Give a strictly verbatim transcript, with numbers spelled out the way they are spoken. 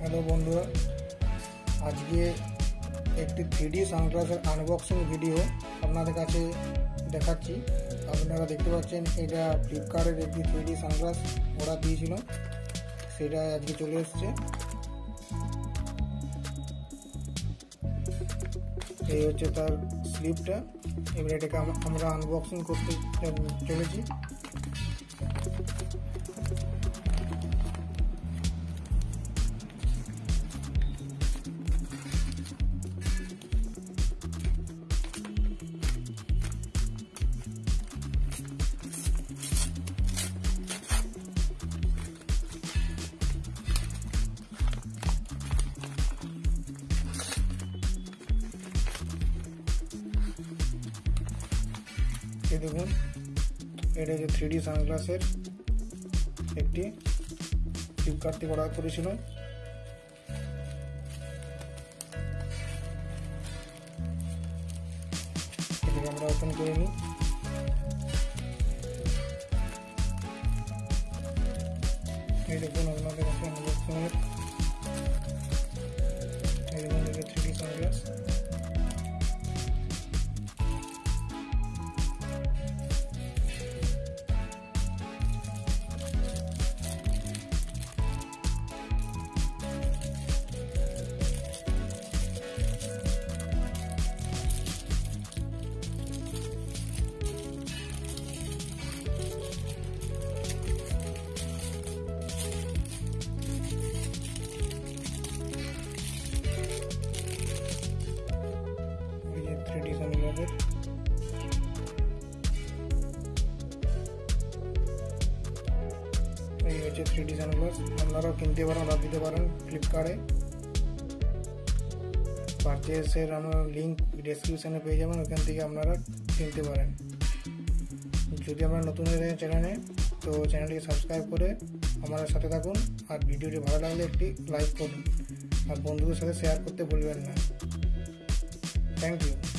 Hello बंधुरा आज के एक थ्री डी सानग्लासेर आनबक्सिंग भिडियो आपनादेर काछे देखाচ্ছি। আপনারা দেখতে পাচ্ছেন এটা ফ্লিপকার্টের একটি থ্রি ডি সানগ্লাস অর্ডার দিয়েছিল, সেটা আজকে চলে এসেছে। এই হচ্ছে তার স্লিপটা। এবার এটাকে আমরা আনবক্সিং করতে চলেছি। দেখুন এটা যে থ্রি ডি সানগ্লাসের একটি ফ্লিপকার্ট থেকে অর্ডার করেছিল। এটাকে আমরা ওপেন করে নিই। এই দেখুন আপনাদের কাছে আনবক্সিংয়ের এই দেখুন এটা three D sunglass. Three D সানগ্লাসের এই হচ্ছে থ্রি ডি সানগ্লাস। আপনারাও কিনতে পারেন, অর্ডার দিতে পারেন ফ্লিপকার্টে। পারচেসের আমরা লিঙ্ক ডেসক্রিপশনে পেয়ে যাবেন, ওখান থেকে আপনারা কিনতে পারেন। যদি আপনারা নতুন হয়ে থাকেন চ্যানেলে, তো চ্যানেলটিকে সাবস্ক্রাইব করে আমাদের সাথে থাকুন। আর ভিডিওটি ভালো লাগলে একটি লাইক করুন আর বন্ধুদের সাথে শেয়ার করতে ভুলবেন না। Thank you.